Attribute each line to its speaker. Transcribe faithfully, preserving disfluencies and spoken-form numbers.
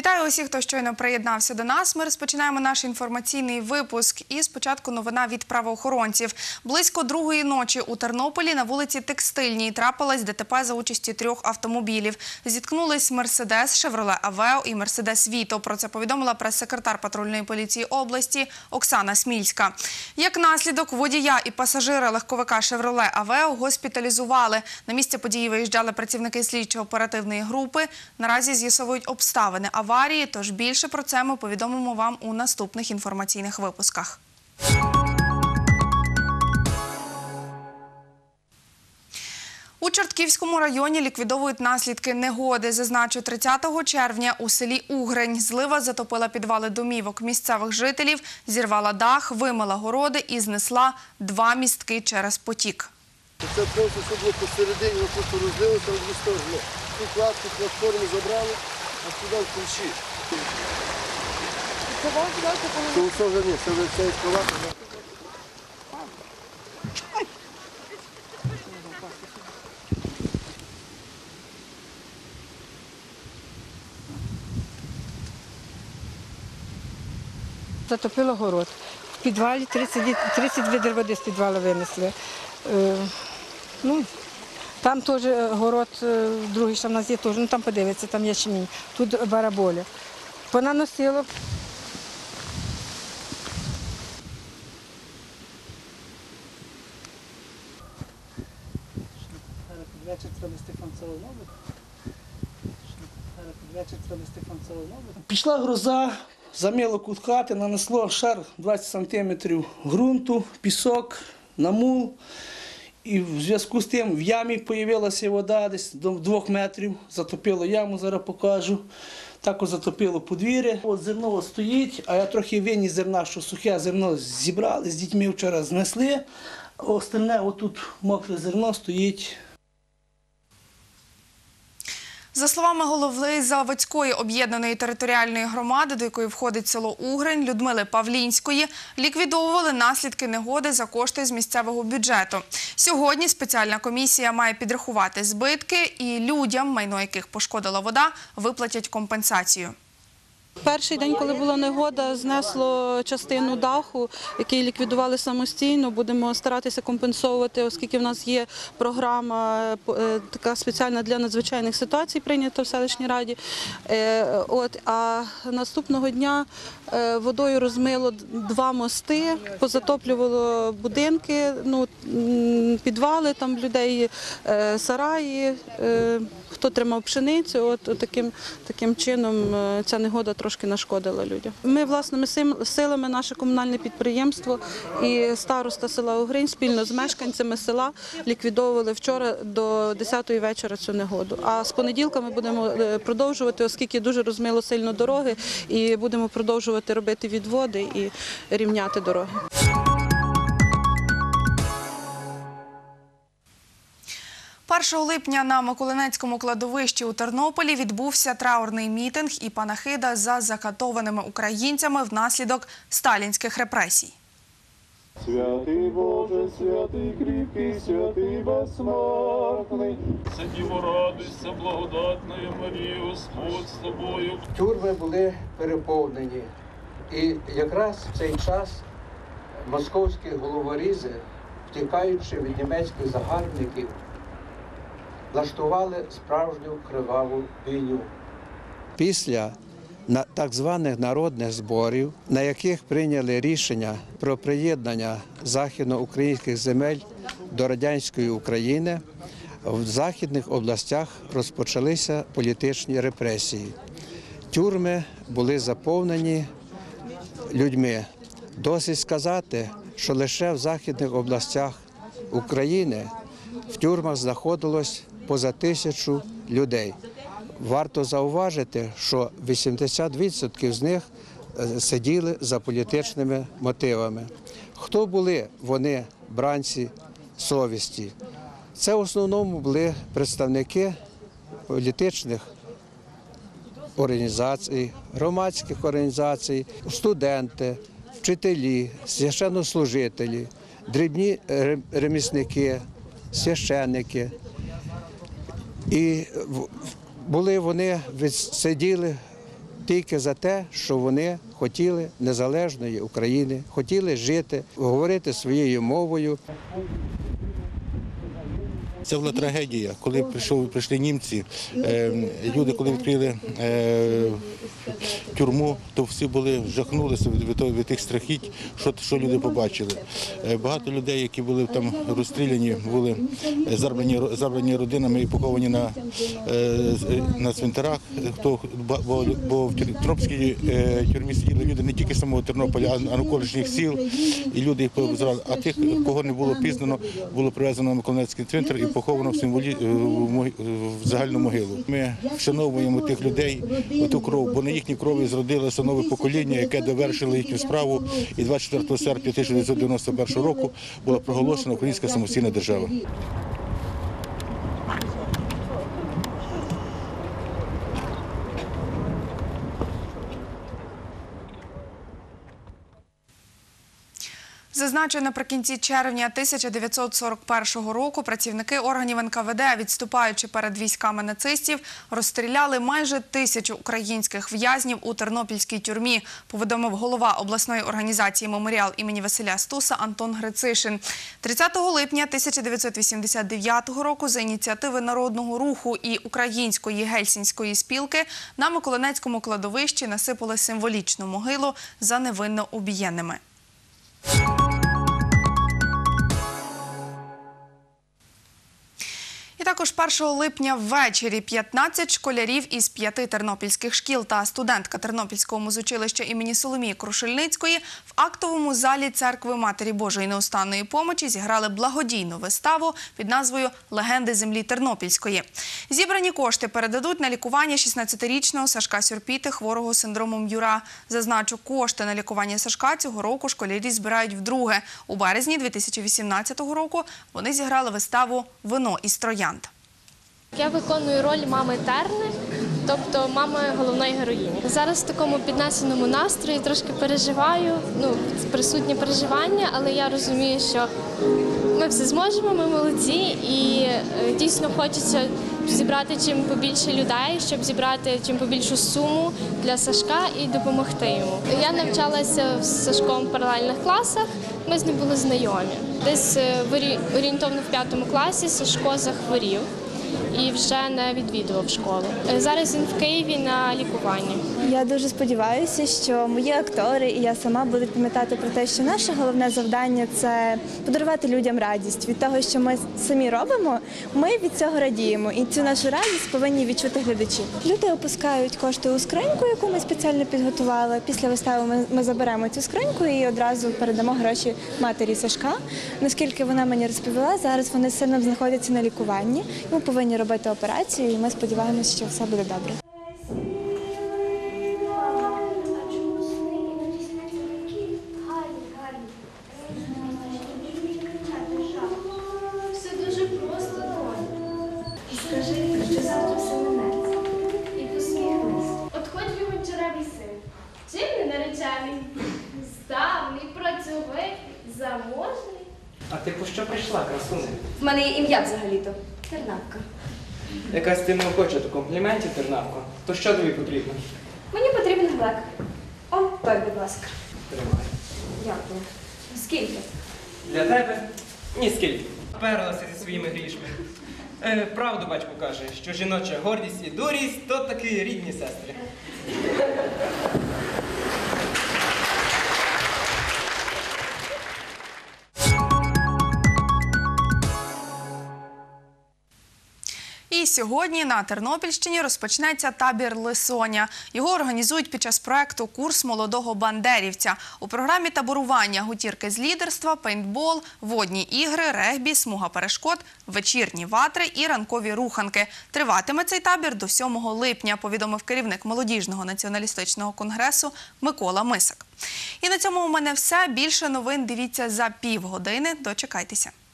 Speaker 1: Вітаю усіх, хто щойно приєднався до нас. Ми розпочинаємо наш інформаційний випуск. І спочатку новина від правоохоронців. Близько другої ночі у Тернополі на вулиці Текстильній трапилось ДТП за участі трьох автомобілів. Зіткнулись Мерседес, Шевроле Авео і Мерседес Віто. Про це повідомила прес-секретар патрульної поліції області Оксана Смільська. Як наслідок, водія і пасажира легковика Шевроле Авео госпіталізували. На місце події виїжджали працівники слідчо-оперативної групи. Наразі з'ясовують обставини аварії, тож більше про це ми повідомимо вам у наступних інформаційних випусках. У Чортківському районі ліквідовують наслідки негоди. Зазначу, тридцятого червня у селі Угрень злива затопила підвали домівок місцевих жителів, зірвала дах, вимила городи і знесла два містки через потік.
Speaker 2: Це просто все було посередині, воно просто розлилося, розлистовано. Цю кладку, платформу забрали, а сюди в ключі. Це вже ні, це вже ця ескалатор.
Speaker 3: Затопило город. В підвалі тридцять відер води з підвалу винесли. Е, ну, там теж город, другий, що в нас є теж, ну там подивиться, там ячмінь, тут бараболя. Понаносило.
Speaker 4: Пішла гроза, замило кут хати, нанесло шар двадцять сантиметрів ґрунту, пісок, намул. І в зв'язку з тим в ямі з'явилася вода десь до двох метрів, затопило яму, зараз покажу. Також затопило подвір'я. От зерно стоїть, а я трохи винні зерна, що сухе зерно зібрали, з дітьми вчора знесли. А остальне отут мокре зерно стоїть.
Speaker 1: За словами голови Заводської об'єднаної територіальної громади, до якої входить село Угрень, Людмили Павлінської, ліквідовували наслідки негоди за кошти з місцевого бюджету. Сьогодні спеціальна комісія має підрахувати збитки і людям, майно яких пошкодила вода, виплатять компенсацію.
Speaker 5: Перший день, коли була негода, знесло частину даху, який ліквідували самостійно. Будемо старатися компенсовувати, оскільки в нас є програма така спеціальна для надзвичайних ситуацій, прийнята в селищній раді. От, а наступного дня водою розмило два мости, позатоплювало будинки, ну, підвали, там людей, сараї, хто тримав пшеницю. От, от таким, таким чином ця негода трошки нашкодила людям. Ми власними силами, наше комунальне підприємство і староста села Угрень спільно з мешканцями села ліквідовували вчора до десятої вечора цю негоду. А з понеділка ми будемо продовжувати, оскільки дуже розмило сильно дороги, і будемо продовжувати робити відводи і рівняти дороги.
Speaker 1: першого липня на Миколинецькому кладовищі у Тернополі відбувся траурний мітинг і панахида за закатованими українцями внаслідок сталінських репресій.
Speaker 6: Святий Боже, святий кріпкий, святий безсмертний, Діво, радуйся, благодатною Марія, Господь з тобою.
Speaker 7: Тюрми були переповнені, і якраз в цей час московські головорізи, втікаючи від німецьких загарбників, влаштували справжню криваву війну.
Speaker 8: Після так званих народних зборів, на яких прийняли рішення про приєднання західноукраїнських земель до радянської України, в західних областях розпочалися політичні репресії. Тюрми були заповнені людьми. Досить сказати, що лише в західних областях України в тюрмах знаходилось поза тисячу людей. Варто зауважити, що вісімдесят відсотків з них сиділи за політичними мотивами. Хто були вони, бранці совісті? Це в основному були представники політичних організацій, громадських організацій, студенти, вчителі, священнослужителі, дрібні ремісники, священники. І були вони, сиділи тільки за те, що вони хотіли незалежної України, хотіли жити, говорити своєю мовою.
Speaker 9: Це була трагедія, коли прийшов, прийшли німці, е, люди, коли відкрили е, тюрму, то всі були, жахнулися від, від, від тих страхіть, що, що люди побачили. Е, багато людей, які були там розстріляні, були зарвані, зарвані родинами і поховані на, е, на цвинтарах. Хто, бо, бо в Тернопільській е, тюрмі сиділи люди не тільки самого Тернополя, а навколишніх сіл, і люди їх позрали. А тих, кого не було пізнано, було привезено на Миколаївський цвинтар і поховано в символі в загальну могилу. Ми вшановуємо тих людей, оту кров, бо на їхній крові зродилося нове покоління, яке довершило їхню справу. І двадцять четвертого серпня тисяча дев'ятсот дев'яносто першого року була проголошена Українська самостійна держава.
Speaker 1: Зазначу, наприкінці червня тисяча дев'ятсот сорок першого року працівники органів ен ка ве де, відступаючи перед військами нацистів, розстріляли майже тисячу українських в'язнів у тернопільській тюрмі, повідомив голова обласної організації «Меморіал» імені Василя Стуса Антон Грицишин. тридцятого липня тисяча дев'ятсот вісімдесят дев'ятого року за ініціативи Народного руху і Української гельсінської спілки на Миколинецькому кладовищі насипали символічну могилу за невинно убієнними. І також першого липня ввечері п'ятнадцять школярів із п'яти тернопільських шкіл та студентка Тернопільського музучилища імені Соломії Крушельницької в актовому залі Церкви Матері Божої Неустанної Помочі зіграли благодійну виставу під назвою «Легенди землі Тернопільської». Зібрані кошти передадуть на лікування шістнадцятирічного Сашка Сюрпіти, хворого синдромом Юра. Зазначу, кошти на лікування Сашка цього року школярі збирають вдруге. У березні дві тисячі вісімнадцятого року вони зіграли виставу «Вино із троянд».
Speaker 10: Я виконую роль мами Терни, тобто мами головної героїні. Зараз в такому піднесеному настрої трошки переживаю, ну, присутнє переживання, але я розумію, що ми все зможемо, ми молодці і дійсно хочеться зібрати чим побільше людей, щоб зібрати чим побільшу суму для Сашка і допомогти йому. Я навчалася з Сашком в паралельних класах, ми з ним були знайомі. Десь орієнтовно в п'ятому класі Сашко захворів і вже не відвідував школу. Зараз він в Києві на лікуванні.
Speaker 11: Я дуже сподіваюся, що мої актори і я сама будуть пам'ятати про те, що наше головне завдання – це подарувати людям радість. Від того, що ми самі робимо, ми від цього радіємо. І цю нашу радість повинні відчути глядачі. Люди опускають кошти у скриньку, яку ми спеціально підготували. Після вистави ми, ми заберемо цю скриньку і одразу передамо гроші матері Сашка. Наскільки вона мені розповіла, зараз вони з сином знаходяться на лікуванні. Ми повинні робити операцію, і ми сподіваємося, що все буде добре.
Speaker 10: Все дуже просто, скажи, що завтра все минеться. І посміхнись. От хоч його черевий син. Чим не наречений? Здавний, працьовитий, заможний.
Speaker 12: А ти по що прийшла, красуня?
Speaker 13: В мене є ім'я взагалі-то. Тернавка.
Speaker 12: Якась ти неохоча до компліментів, Тернавко. То що тобі потрібно?
Speaker 13: Мені потрібен глек. О, той, будь ласка.
Speaker 12: Тримай.
Speaker 13: Дякую. Скільки?
Speaker 12: Для тебе? Ні, скільки. Перлася зі своїми грішми. Е, правду батько каже, що жіноча гордість і дурість – то таки рідні сестри.
Speaker 1: І сьогодні на Тернопільщині розпочнеться табір «Лисоня». Його організують під час проекту «Курс молодого бандерівця». У програмі таборування гутірки з лідерства, пейнтбол, водні ігри, регбі, смуга перешкод, вечірні ватри і ранкові руханки. Триватиме цей табір до сьомого липня, повідомив керівник молодіжного націоналістичного конгресу Микола Мисак. І на цьому у мене все. Більше новин дивіться за півгодини. Дочекайтеся.